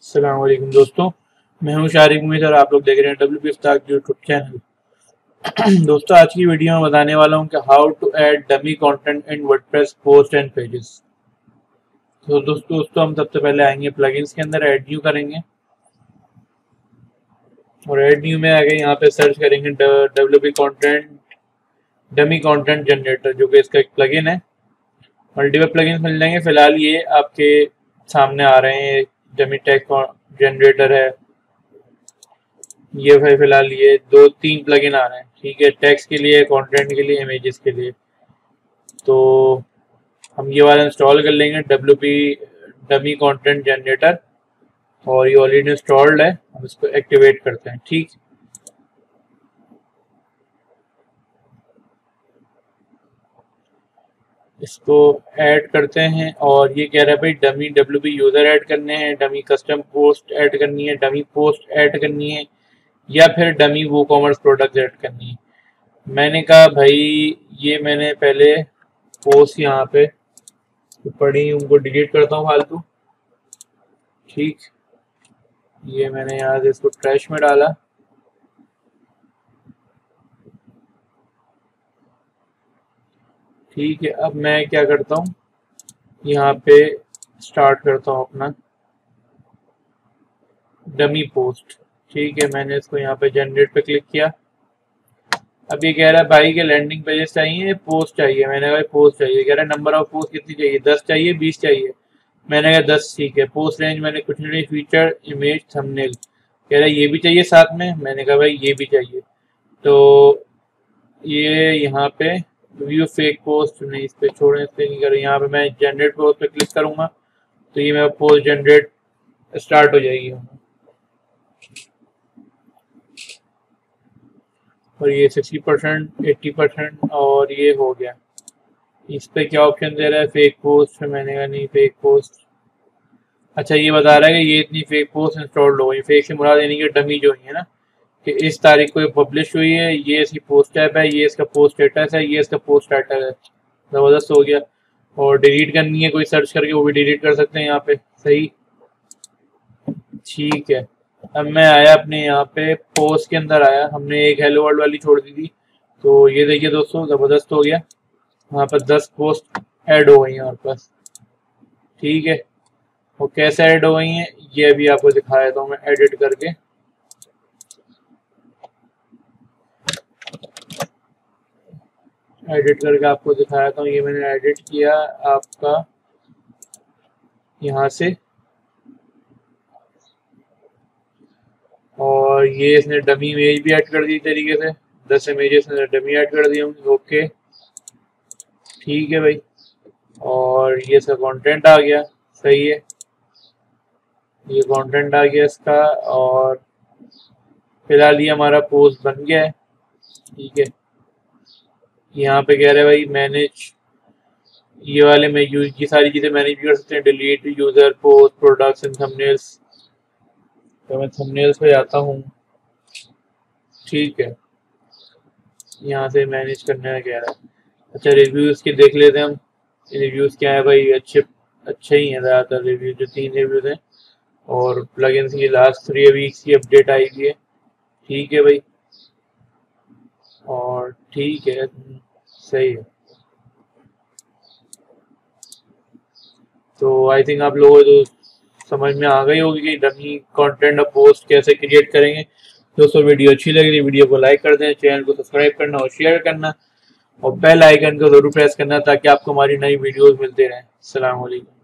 अस्सलाम वालेकुम दोस्तों, मैं हूं शारिक उम्मीद और आप लोग देख रहे हैं WP इफ्ताक यूट्यूब चैनल। दोस्तों, आज की वीडियो में बताने वाला हूं कि how to add dummy content in WordPress post and pages. तो दोस्तों हम सबसे पहले आएंगे प्लगइन्स के अंदर, ऐड न्यू करेंगे और ऐड न्यू में आगे यहाँ पे सर्च करेंगे WP content dummy content generator, जो कि इसका एक प्लगइन है। मल्टीपल प्लगइन्स मिल जाएंगे। फिलहाल ये आपके सामने आ रहे हैं, डमी टेक्स्ट जनरेटर है ये भाई। फिलहाल ये 2-3 प्लगइन आ रहे हैं, ठीक है, टेक्स्ट के लिए, कंटेंट के लिए, इमेजेस के लिए। तो हम ये वाला इंस्टॉल कर लेंगे, WP डमी कंटेंट जनरेटर, और ये ऑलरेडी इंस्टॉल्ड है। हम इसको एक्टिवेट करते हैं, ठीक। इसको ऐड करते हैं और ये कह रहा है भाई डमी WP यूज़र ऐड करने हैं, डमी कस्टम पोस्ट ऐड करनी है, डमी पोस्ट ऐड करनी है, या फिर डमी वो कॉमर्स प्रोडक्ट ऐड करनी है। मैंने कहा भाई ये मैंने पहले पोस्ट यहाँ पे पड़ी, उनको डिलीट करता हूँ फालतू, ठीक। ये मैंने यहाँ से इसको ट्रैश में डाला। ठीक है, अब मैं क्या करता हूँ, यहाँ पे स्टार्ट करता हूँ अपना डमी पोस्ट। ठीक है, मैंने इसको यहाँ पे जनरेट पे क्लिक किया। अब ये कह रहा है भाई के लैंडिंग पेजेस चाहिए, पोस्ट चाहिए। मैंने कहा पोस्ट चाहिए। कह रहा है नंबर ऑफ पोस्ट कितनी चाहिए, 10 चाहिए, 20 चाहिए। मैंने कहा 10 ठीक है। पोस्ट रेंज मैंने कुछ नहीं, फीचर, इमेज, थंबनेल। कह रहा है ये भी चाहिए साथ में। मैंने कहा भाई ये भी चाहिए। तो ये यहाँ पे व्यू फेक पोस्ट, नहीं, इस पर छोड़ें, इस पर नहीं करें। यहाँ पे मैं जनरेट पोस्ट पे क्लिक करूँगा तो ये मेरा पोस्ट जनरेट स्टार्ट हो जाएगी और ये 60%, 80%, और ये हो गया। इस पे क्या ऑप्शन दे रहा है, फेक पोस्ट। मैंने कहा नहीं, फेक पोस्ट। अच्छा, ये बता रहा है कि ये इतनी फेक पोस्ट इंस्टॉल्ड हो गई। फेक से मुराद यानी कि डमी जो हुई है ना, कि इस तारीख को ये पब्लिश हुई है, ये इसकी पोस्ट टाइप है, ये इसका पोस्ट स्टेटस है, ये इसका पोस्ट टाइटल है। ज़बरदस्त हो गया। और डिलीट करनी है कोई सर्च करके, वो भी डिलीट कर सकते हैं यहाँ पे, सही, ठीक है। अब मैं आया अपने यहाँ पे पोस्ट के अंदर आया, हमने एक हेलो वर्ल्ड वाली छोड़ दी थी। तो ये देखिए दोस्तों, ज़बरदस्त हो गया। वहाँ पर 10 पोस्ट ऐड हो गई हैं हमारे पास, ठीक है। वो कैसे ऐड हो गई हैं ये अभी आपको दिखा देता हूँ मैं एडिट करके। आपको दिखा देता हूँ। ये मैंने एडिट किया आपका यहाँ से, और ये इसने डमी इमेज भी ऐड कर दी तरीके से। 10 इमेजेस ने डमी ऐड कर दिए होंगे, ओके, ठीक है भाई। और ये इसका कंटेंट आ गया, सही है, ये कंटेंट आ गया इसका। और फिलहाल ये हमारा पोस्ट बन गया है, ठीक है। यहाँ पे कह रहे हैं भाई मैनेज, ये वाले में ये सारी चीज़ें मैनेज भी कर सकते हैं, delete user, post, products and thumbnails. तो मैं थंबनेल्स पे जाता हूँ, ठीक है। यहाँ से मैनेज करने में कह रहा है। अच्छा, रिव्यूज़ के देख लेते हैं हम, रिव्यूज़ क्या है भाई, अच्छे ही हैं ज़्यादातर रिव्यूज, जो 3 रिव्यूज़ हैं। और प्लगइन्स की लास्ट 3 वीक्स की अपडेट आई हुई है, ठीक है भाई। और ठीक है, सही है। तो आई थिंक आप लोगों को तो समझ में आ गई होगी कि डमी कंटेंट और पोस्ट कैसे क्रिएट करेंगे। दोस्तों, वीडियो अच्छी लग रही है, वीडियो को लाइक कर दें, चैनल को सब्सक्राइब करना और शेयर करना, और बेल आइकन को जरूर प्रेस करना ताकि आपको हमारी नई वीडियोस मिलते रहें। अस्सलाम वालेकुम।